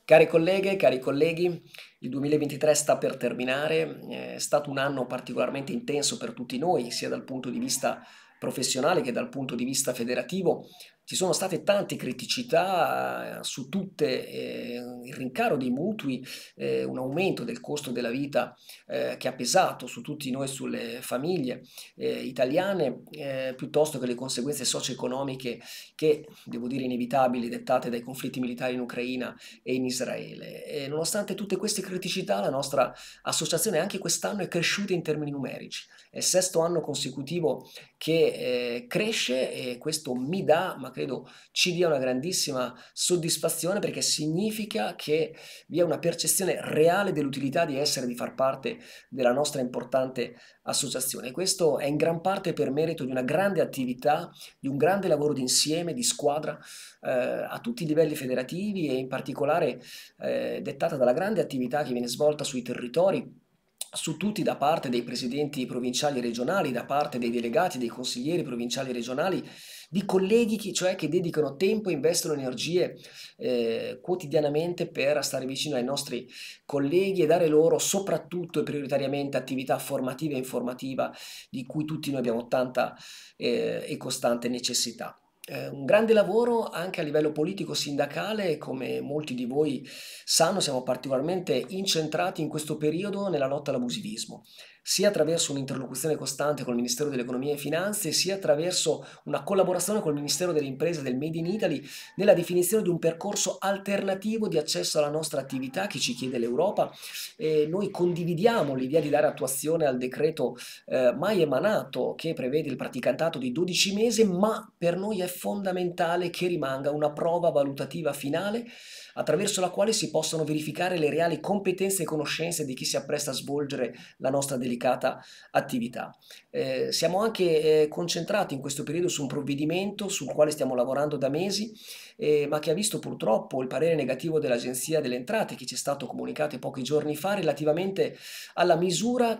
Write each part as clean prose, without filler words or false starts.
Care colleghe, cari colleghi, il 2023 sta per terminare, è stato un anno particolarmente intenso per tutti noi, sia dal punto di vista professionale che dal punto di vista federativo. Ci sono state tante criticità su tutte, il rincaro dei mutui, un aumento del costo della vita che ha pesato su tutti noi, sulle famiglie italiane, piuttosto che le conseguenze socio-economiche che, devo dire, inevitabili, dettate dai conflitti militari in Ucraina e in Israele. E nonostante tutte queste criticità, la nostra associazione anche quest'anno è cresciuta in termini numerici. È il sesto anno consecutivo che cresce e questo mi dà, ma credo ci dia una grandissima soddisfazione perché significa che vi è una percezione reale dell'utilità di essere, di far parte della nostra importante associazione. Questo è in gran parte per merito di una grande attività, di un grande lavoro di insieme, di squadra, a tutti i livelli federativi e in particolare dettata dalla grande attività che viene svolta sui territori, su tutti da parte dei presidenti provinciali e regionali, da parte dei delegati, dei consiglieri provinciali e regionali, di colleghi che dedicano tempo e investono energie quotidianamente per stare vicino ai nostri colleghi e dare loro soprattutto e prioritariamente attività formativa e informativa di cui tutti noi abbiamo tanta e costante necessità. Un grande lavoro anche a livello politico-sindacale, come molti di voi sanno, siamo particolarmente incentrati in questo periodo nella lotta all'abusivismo, sia attraverso un'interlocuzione costante col Ministero dell'Economia e Finanze, sia attraverso una collaborazione col Ministero delle Imprese e del Made in Italy nella definizione di un percorso alternativo di accesso alla nostra attività che ci chiede l'Europa. E noi condividiamo l'idea di dare attuazione al decreto mai emanato che prevede il praticantato di 12 mesi, ma per noi è fondamentale che rimanga una prova valutativa finale attraverso la quale si possano verificare le reali competenze e conoscenze di chi si appresta a svolgere la nostra delicata attività. Siamo anche concentrati in questo periodo su un provvedimento sul quale stiamo lavorando da mesi, ma che ha visto purtroppo il parere negativo dell'Agenzia delle Entrate che ci è stato comunicato pochi giorni fa relativamente alla misura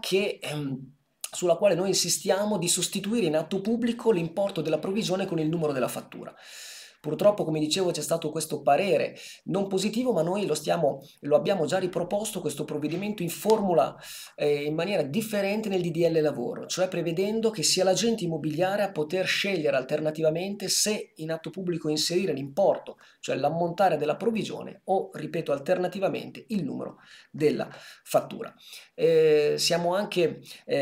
sulla quale noi insistiamo di sostituire in atto pubblico l'importo della provvigione con il numero della fattura. Purtroppo, come dicevo, c'è stato questo parere non positivo, ma noi lo abbiamo già riproposto questo provvedimento in formula in maniera differente nel DDL lavoro, cioè prevedendo che sia l'agente immobiliare a poter scegliere alternativamente se in atto pubblico inserire l'importo, cioè l'ammontare della provvigione o, ripeto, alternativamente il numero della fattura. Siamo anche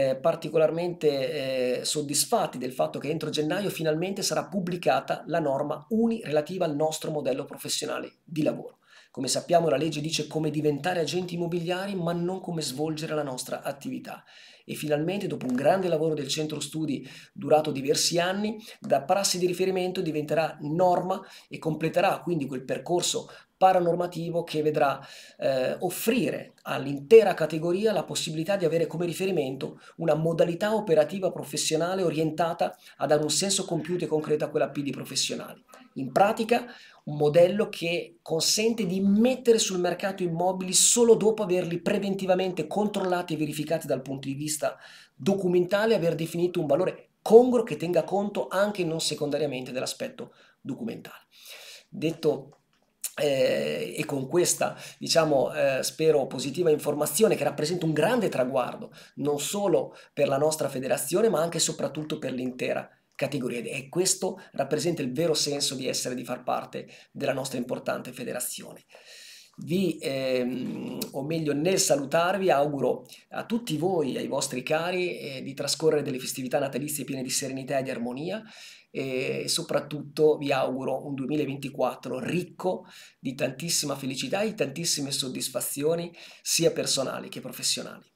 particolarmente soddisfatti del fatto che entro gennaio finalmente sarà pubblicata la norma UNI relativa al nostro modello professionale di lavoro. Come sappiamo la legge dice come diventare agenti immobiliari ma non come svolgere la nostra attività. E finalmente, dopo un grande lavoro del centro studi durato diversi anni, da prassi di riferimento diventerà norma e completerà quindi quel percorso paranormativo che vedrà offrire all'intera categoria la possibilità di avere come riferimento una modalità operativa professionale orientata a dare un senso compiuto e concreto a quella P di professionali. In pratica un modello che consente di mettere sul mercato immobili solo dopo averli preventivamente controllati e verificati dal punto di vista documentale e aver definito un valore congruo che tenga conto anche non secondariamente dell'aspetto documentale. Detto e con questa, diciamo, spero positiva informazione che rappresenta un grande traguardo, non solo per la nostra federazione, ma anche e soprattutto per l'intera categoria. E questo rappresenta il vero senso di essere, di far parte della nostra importante federazione. O meglio, nel salutarvi, auguro a tutti voi, ai vostri cari, di trascorrere delle festività natalizie piene di serenità e di armonia e soprattutto vi auguro un 2024 ricco di tantissima felicità e di tantissime soddisfazioni sia personali che professionali.